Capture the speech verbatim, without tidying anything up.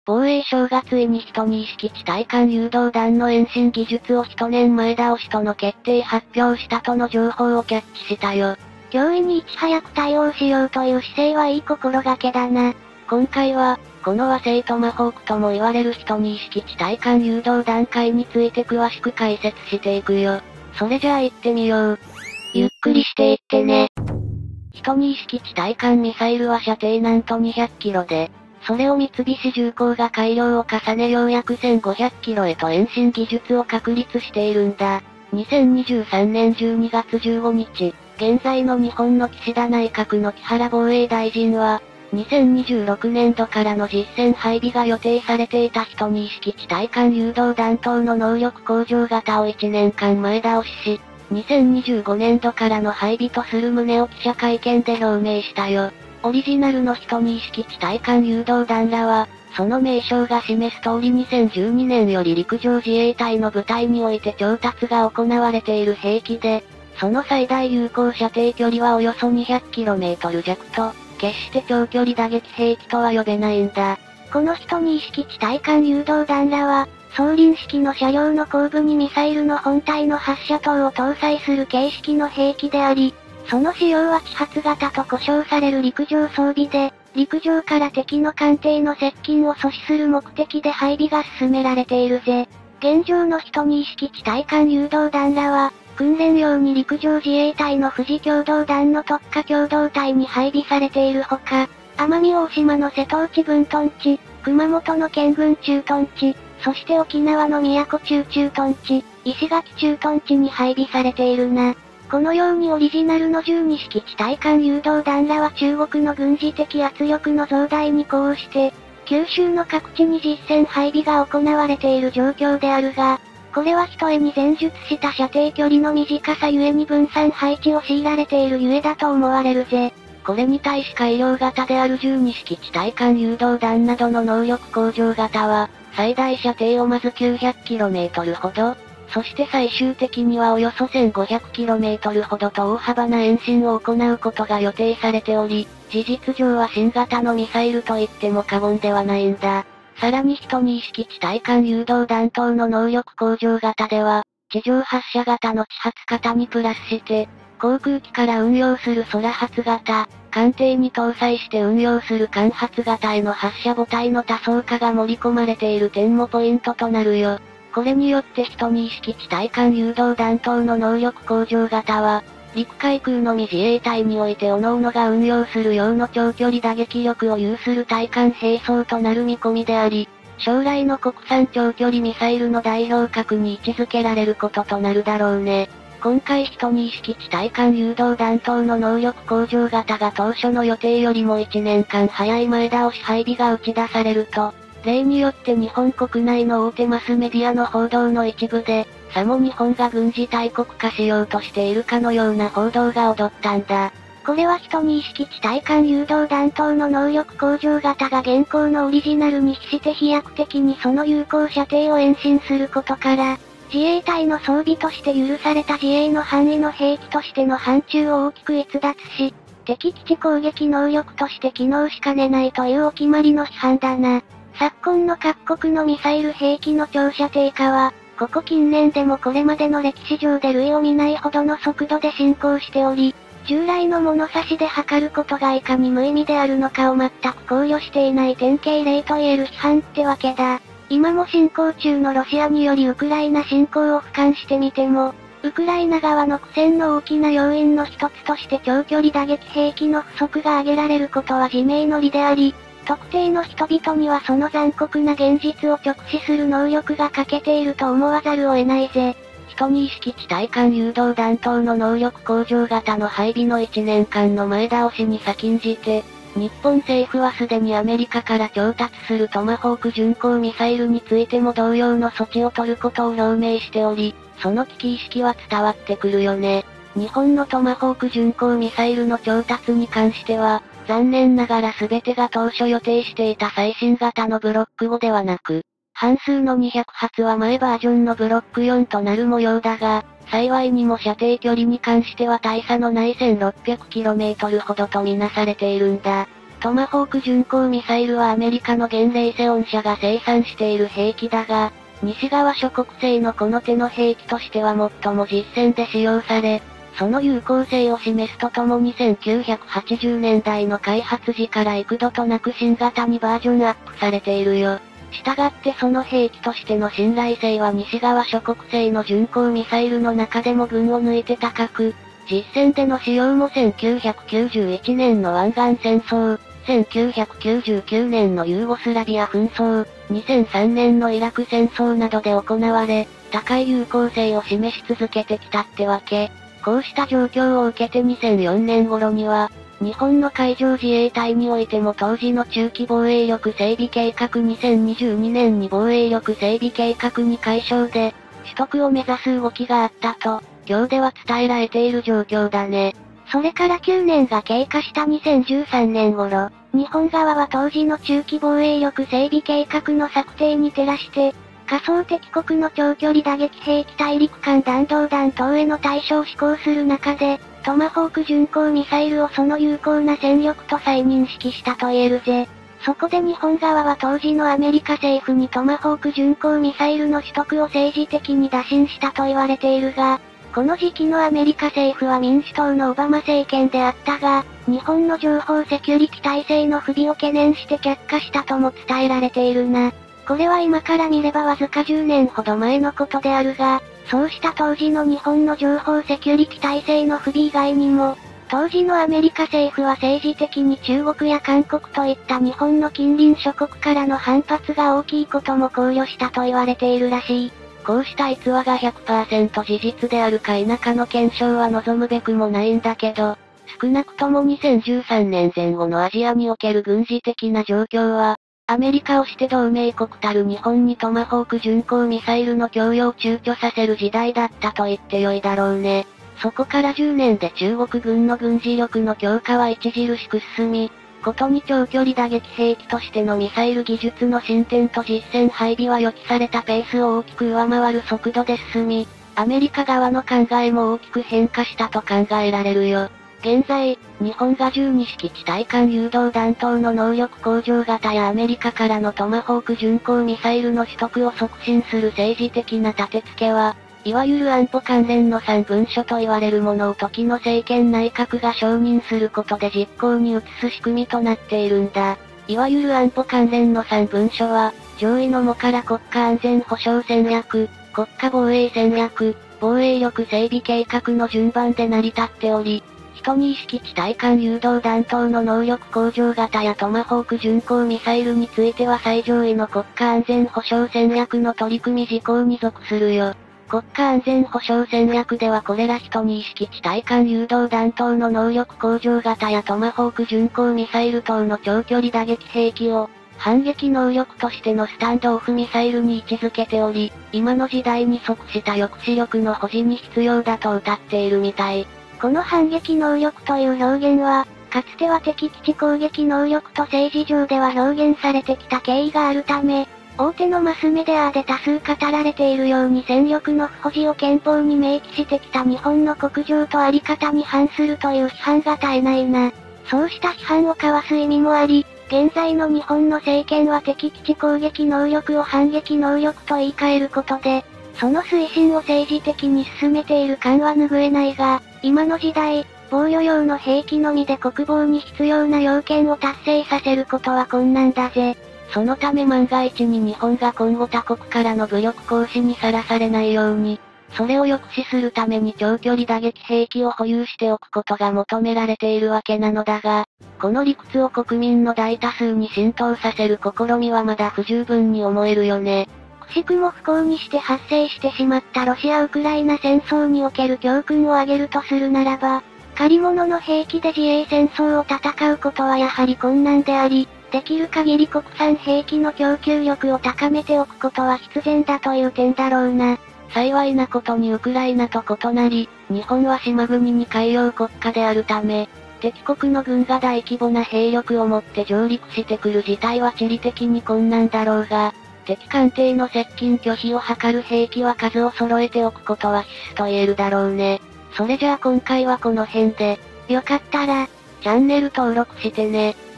防衛省がついにひとに式地対艦誘導弾の遠心技術を一年前倒しとの決定発表したとの情報をキャッチしたよ。 脅威にいち早く対応しようという姿勢はいい心がけだな。 今回は、この和製トマホークとも言われるひとに式地対艦誘導弾塊について詳しく解説していくよ。それじゃあ行ってみよう。 ゆっくりしていってね。 ひとに式地対艦ミサイルは射程なんとにひゃくキロで、それを三菱重工が改良を重ねようやくせんごひゃくキロへと遠心技術を確立しているんだ。にせんにじゅうさんねんじゅうにがつじゅうごにち、現在の日本の岸田内閣の木原防衛大臣は、にせんにじゅうろくねんどからの実戦配備が予定されていたひとに式地対艦誘導弾頭の能力向上型をいちねんかん前倒しし、にせんにじゅうごねんどからの配備とする旨を記者会見で表明したよ。オリジナルのひとに式地対艦誘導弾らは、その名称が示す通りにせんじゅうにねんより陸上自衛隊の部隊において調達が行われている兵器で、その最大有効射程距離はおよそ にひゃくキロメートル 弱と、決して長距離打撃兵器とは呼べないんだ。 このひとに式地対艦誘導弾らは、装輪式の車両の後部にミサイルの本体の発射塔を搭載する形式の兵器であり、その使用は地発型と呼称される陸上装備で、陸上から敵の艦艇の接近を阻止する目的で配備が進められているぜ。現状のひとに式地対艦誘導弾らは、訓練用に陸上自衛隊の富士共同団の特化共同隊に配備されているほか、奄美大島の瀬戸内分屯地、熊本の県軍駐屯地、そして沖縄の宮古中駐屯地、石垣駐屯地に配備されているな。このようにオリジナルのじゅうに式地対艦誘導弾らは中国の軍事的圧力の増大に呼応して、九州の各地に実戦配備が行われている状況であるが、これはひとえに前述した射程距離の短さゆえに分散配置を強いられているゆえだと思われるぜ。 これに対し改良型であるじゅうに式地対艦誘導弾などの能力向上型は、最大射程をまず きゅうひゃくキロメートル ほど、そして最終的にはおよそ せんごひゃくキロメートル ほどと大幅な遠心を行うことが予定されており、事実上は新型のミサイルと言っても過言ではないんだ。さらにひとに式地対艦誘導弾頭の能力向上型では、地上発射型の地発型にプラスして、航空機から運用する空発型、艦艇に搭載して運用する艦発型への発射母体の多層化が盛り込まれている点もポイントとなるよ。これによってひとに式地対艦誘導弾頭の能力向上型は、陸海空のみ自衛隊において各々が運用する用の長距離打撃力を有する対艦兵装となる見込みであり、将来の国産長距離ミサイルの代表格に位置づけられることとなるだろうね。今回ひとに式地対艦誘導弾頭の能力向上型が当初の予定よりもいちねんかん早い前倒し配備が打ち出されると、例によって日本国内の大手マスメディアの報道の一部で、さも日本が軍事大国化しようとしているかのような報道が踊ったんだ。 これはひとに式地対艦誘導弾頭の能力向上型が現行のオリジナルに比して飛躍的にその有効射程を延伸することから、自衛隊の装備として許された自衛の範囲の兵器としての範疇を大きく逸脱し、敵基地攻撃能力として機能しかねないというお決まりの批判だな。昨今の各国のミサイル兵器の長射程化は、ここ近年でもこれまでの歴史上で類を見ないほどの速度で進行しており、従来の物差しで測ることがいかに無意味であるのかを全く考慮していない典型例と言える批判ってわけだ。今も進行中のロシアによりウクライナ侵攻を俯瞰してみても、ウクライナ側の苦戦の大きな要因の一つとして長距離打撃兵器の不足が挙げられることは自明の理であり、特定の人々にはその残酷な現実を直視する能力が欠けていると思わざるを得ないぜ。 ひとに式地対艦誘導弾頭の能力向上型の配備のいちねんかんの前倒しに先んじて、日本政府はすでにアメリカから調達するトマホーク巡航ミサイルについても同様の措置を取ることを表明しており、その危機意識は伝わってくるよね。日本のトマホーク巡航ミサイルの調達に関しては、残念ながら全てが当初予定していた最新型のブロックごではなく、半数のにひゃくはつは前バージョンのブロックよんとなる模様だが、幸いにも射程距離に関しては大差のない せんろっぴゃくキロメートル ほどとみなされているんだ。 トマホーク巡航ミサイルはアメリカのゲンレイセオン社が生産している兵器だが、西側諸国製のこの手の兵器としては最も実戦で使用され、その有効性を示すとともにせんきゅうひゃくはちじゅうねんだいの開発時から幾度となく新型にバージョンアップされているよ。したがってその兵器としての信頼性は西側諸国製の巡航ミサイルの中でも群を抜いて高く、実戦での使用もせんきゅうひゃくきゅうじゅういちねんの湾岸戦争、せんきゅうひゃくきゅうじゅうきゅうねんのユーゴスラビア紛争、にせんさんねんのイラク戦争などで行われ、高い有効性を示し続けてきたってわけ。こうした状況を受けてにせんよねん頃には、日本の海上自衛隊においても当時の中期防衛力整備計画にせんにじゅうにねんに防衛力整備計画に改称で、取得を目指す動きがあったと、今日では伝えられている状況だね。 それからきゅうねんが経過したにせんじゅうさんねん頃、日本側は当時の中期防衛力整備計画の策定に照らして、仮想敵国の長距離打撃兵器大陸間弾道弾等への対処を施行する中で、トマホーク巡航ミサイルをその有効な戦力と再認識したと言えるぜ。そこで日本側は当時のアメリカ政府にトマホーク巡航ミサイルの取得を政治的に打診したと言われているが、この時期のアメリカ政府は民主党のオバマ政権であったが、日本の情報セキュリティ体制の不備を懸念して却下したとも伝えられているな。これは今から見ればわずかじゅうねんほど前のことであるが、そうした当時の日本の情報セキュリティ体制の不備以外にも、当時のアメリカ政府は政治的に中国や韓国といった日本の近隣諸国からの反発が大きいことも考慮したと言われているらしい。 こうした逸話が ひゃくパーセント 事実であるか否かの検証は望むべくもないんだけど、少なくともにせんじゅうさんねんぜん後のアジアにおける軍事的な状況は、アメリカをして同盟国たる日本にトマホーク巡航ミサイルの供与を躊躇させる時代だったと言ってよいだろうね。そこからじゅうねんで中国軍の軍事力の強化は著しく進み、ことに長距離打撃兵器としてのミサイル技術の進展と実戦配備は予期されたペースを大きく上回る速度で進み、アメリカ側の考えも大きく変化したと考えられるよ。現在、日本がじゅうに式地対艦誘導弾等の能力向上型やアメリカからのトマホーク巡航ミサイルの取得を促進する政治的な立て付けは、いわゆる安保関連のさん文書と言われるものを時の政権内閣が承認することで実行に移す仕組みとなっているんだ。いわゆる安保関連のさん文書は、上位のもから国家安全保障戦略、国家防衛戦略、防衛力整備計画の順番で成り立っており、に式地対艦誘導弾等の能力向上型やトマホーク巡航ミサイルについては最上位の国家安全保障戦略の取り組み事項に属するよ。国家安全保障戦略ではこれらに式地対艦誘導弾等の能力向上型やトマホーク巡航ミサイル等の長距離打撃兵器を、反撃能力としてのスタンドオフミサイルに位置づけており、今の時代に即した抑止力の保持に必要だと謳っているみたい。 この反撃能力という表現は、かつては敵基地攻撃能力と政治上では表現されてきた経緯があるため、大手のマスメディアで多数語られているように戦力の不保持を憲法に明記してきた日本の国情とあり方に反するという批判が絶えないな。そうした批判をかわす意味もあり、現在の日本の政権は敵基地攻撃能力を反撃能力と言い換えることで、その推進を政治的に進めている感は拭えないが、今の時代、防御用の兵器のみで国防に必要な要件を達成させることは困難だぜ。 そのため万が一に日本が今後他国からの武力行使にさらされないように、それを抑止するために長距離打撃兵器を保有しておくことが求められているわけなのだが、この理屈を国民の大多数に浸透させる試みはまだ不十分に思えるよね。 くしくも不幸にして発生してしまったロシア・ウクライナ戦争における教訓を挙げるとするならば、借り物の兵器で自衛戦争を戦うことはやはり困難であり、できる限り国産兵器の供給力を高めておくことは必然だという点だろうな。 幸いなことにウクライナと異なり、日本は島国に海洋国家であるため、敵国の軍が大規模な兵力を持って上陸してくる事態は地理的に困難だろうが、敵艦艇の接近拒否を図る兵器は数を揃えておくことは必須と言えるだろうね。それじゃあ今回はこの辺で、 よかったら、 チャンネル登録してね。